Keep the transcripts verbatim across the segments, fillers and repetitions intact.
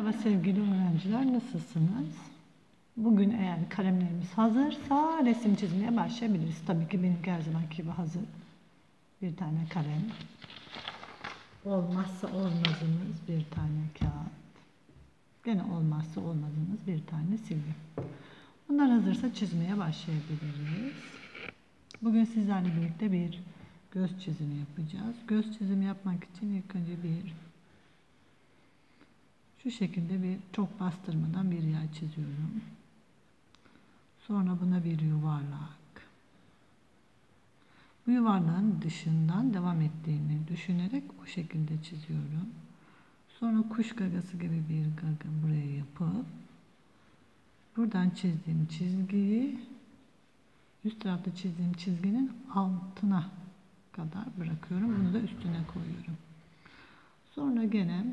Merhaba sevgili öğrenciler, nasılsınız? Bugün eğer kalemlerimiz hazırsa resim çizmeye başlayabiliriz. Tabii ki benimki her zamanki gibi hazır. Bir tane kalem. Olmazsa olmazımız bir tane kağıt. Gene olmazsa olmazımız bir tane silgi. Bunlar hazırsa çizmeye başlayabiliriz. Bugün sizlerle birlikte bir göz çizimi yapacağız. Göz çizimi yapmak için ilk önce bir Şu şekilde bir çok bastırmadan bir yay çiziyorum. Sonra buna bir yuvarlak. Bu yuvarlağın dışından devam ettiğini düşünerek o şekilde çiziyorum. Sonra kuş gagası gibi bir gaga buraya yapıp buradan çizdiğim çizgiyi üst tarafta çizdiğim çizginin altına kadar bırakıyorum. Bunu da üstüne koyuyorum. Sonra gene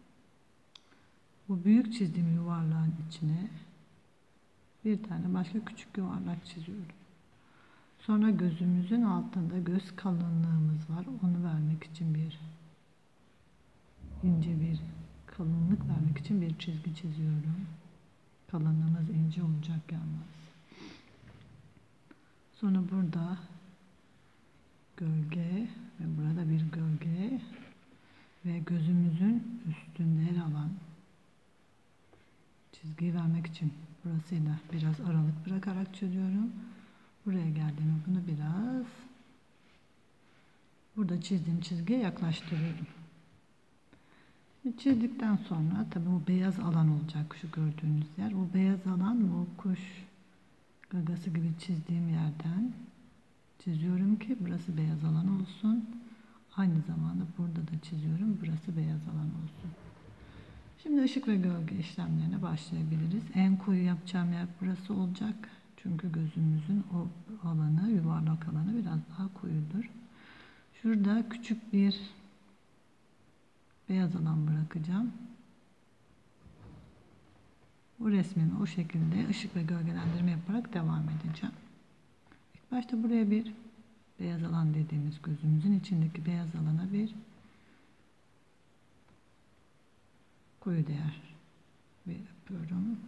bu büyük çizdiğim yuvarlağın içine bir tane başka küçük yuvarlak çiziyorum. Sonra gözümüzün altında göz kalınlığımız var. Onu vermek için bir ince bir kalınlık vermek için bir çizgi çiziyorum. Kalınlığımız ince olacak yalnız. Sonra burada gölge ve burada bir gölge ve gözümüzün üstünde yer alan çizgiyi vermek için burasıyla biraz aralık bırakarak çiziyorum. Buraya geldiğimde bunu biraz burada çizdiğim çizgiye yaklaştırıyorum. Çizdikten sonra tabi bu beyaz alan olacak şu gördüğünüz yer. Bu beyaz alan bu kuş gagası gibi çizdiğim yerden çiziyorum ki burası beyaz alan olsun. Aynı zamanda burada da çiziyorum. Burası beyaz alan olsun. Şimdi ışık ve gölge işlemlerine başlayabiliriz. En koyu yapacağım yer burası olacak. Çünkü gözümüzün o alanı, yuvarlak alanı biraz daha koyudur. Şurada küçük bir beyaz alan bırakacağım. Bu resmimi o şekilde ışık ve gölgelendirme yaparak devam edeceğim. İlk başta buraya bir beyaz alan dediğimiz gözümüzün içindeki beyaz alana bir koyu değer yapıyorum.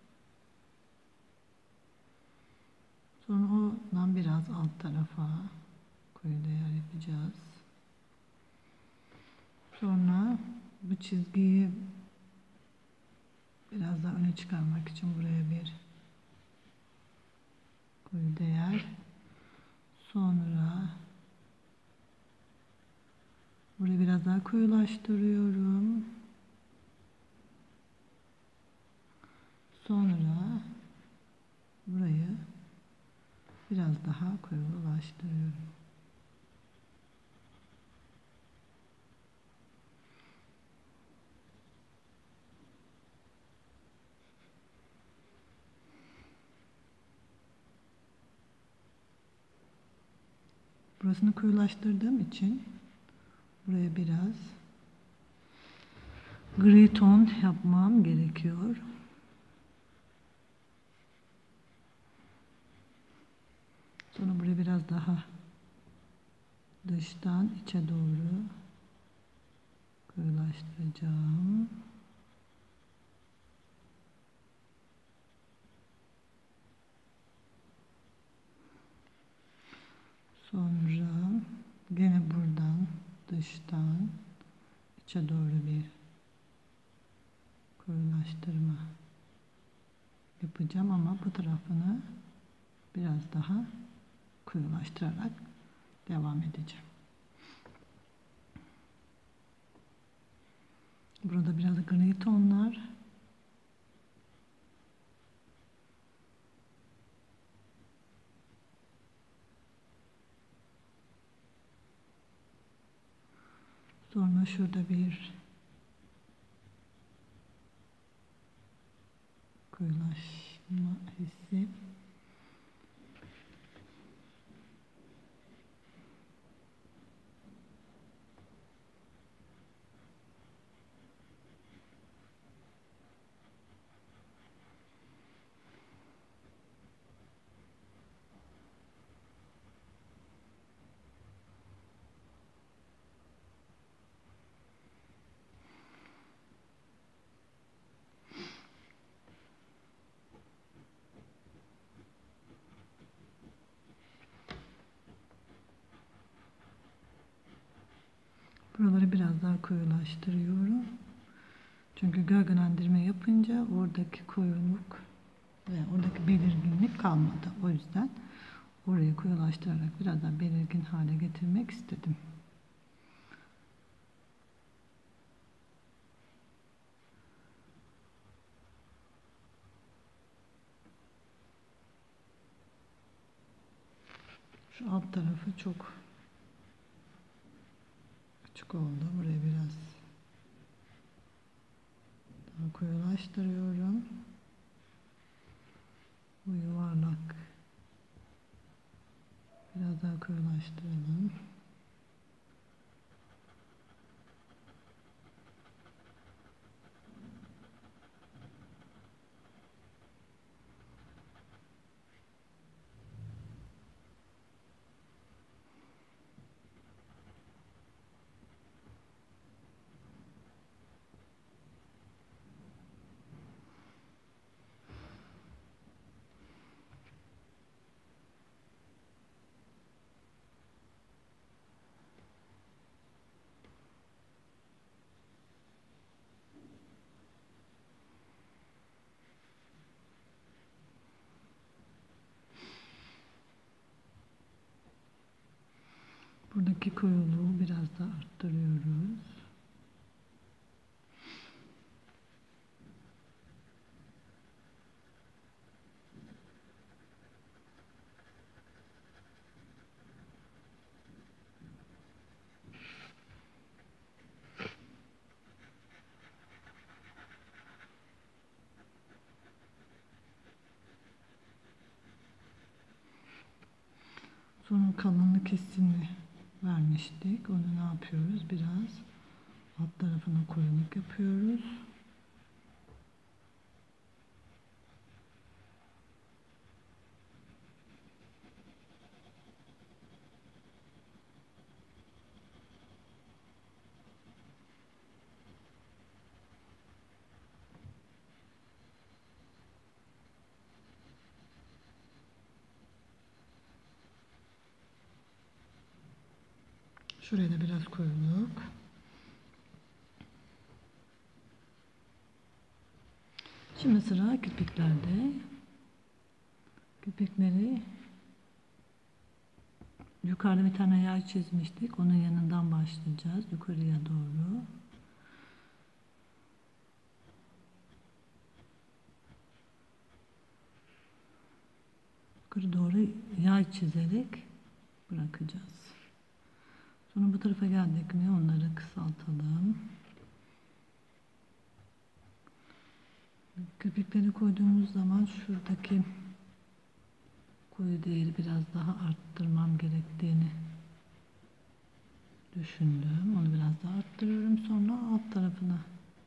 Sonra ondan biraz alt tarafa koyu değer yapacağız. Sonra bu çizgiyi biraz daha öne çıkarmak için buraya bir koyu değer. Sonra burayı biraz daha koyulaştırıyorum. Sonra burayı biraz daha koyulaştırıyorum. Burasını koyulaştırdığım için buraya biraz gri ton yapmam gerekiyor. Sonra burayı biraz daha dıştan içe doğru koyulaştıracağım. Sonra gene buradan dıştan içe doğru bir koyulaştırma yapacağım ama bu tarafını biraz daha koyulaştırarak devam edeceğim. Burada biraz gri tonlar. Sonra şurada bir koyulaşma hissi. Buraları biraz daha koyulaştırıyorum. Çünkü gölgelendirme yapınca oradaki koyuluk ve oradaki belirginlik kalmadı. O yüzden orayı koyulaştırarak biraz daha belirgin hale getirmek istedim. Şu alt tarafı çok açık oldu. Buraya biraz daha koyulaştırıyorum. Bu yuvarlak biraz daha koyulaştıralım. Buradaki koyuluğu biraz daha arttırıyoruz. Sonra kalınlık hissini vermiştik. Onu ne yapıyoruz? Biraz alt tarafına koyuluk yapıyoruz. Şuraya da biraz koyuluk. Şimdi sıra kirpiklerde. Kirpikleri yukarıda bir tane yay çizmiştik. Onun yanından başlayacağız. Yukarıya doğru. Yukarı doğru yay çizerek bırakacağız. Sonra bu tarafa geldik mi onları kısaltalım. Kirpikleri koyduğumuz zaman şuradaki koyu değeri biraz daha arttırmam gerektiğini düşündüm. Onu biraz daha arttırıyorum. Sonra alt tarafına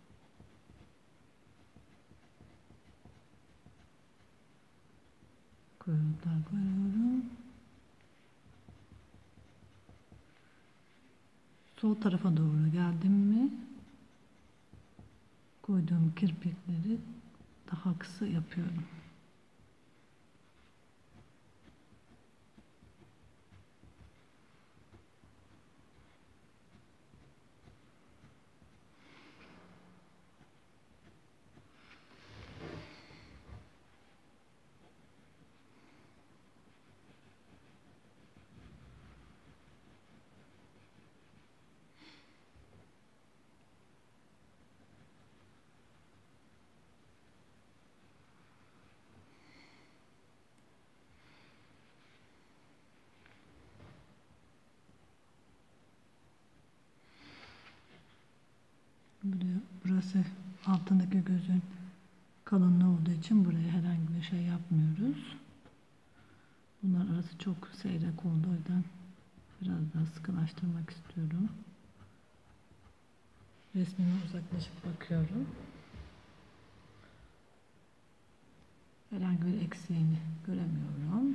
koyuluklar koyuyorum. Sol tarafa doğru geldim mi koyduğum kirpikleri daha kısa yapıyorum. Buraya, burası altındaki gözün kalınlığı olduğu için buraya herhangi bir şey yapmıyoruz. Bunlar arası çok seyrek oldu. O yüzden biraz daha sıkılaştırmak istiyorum. Resmime uzaklaşıp bakıyorum. Herhangi bir eksiğini göremiyorum.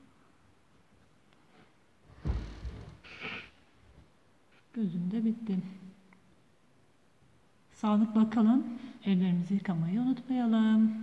Gözüm de bitti. Sağlıkla kalın. Ellerimizi yıkamayı unutmayalım.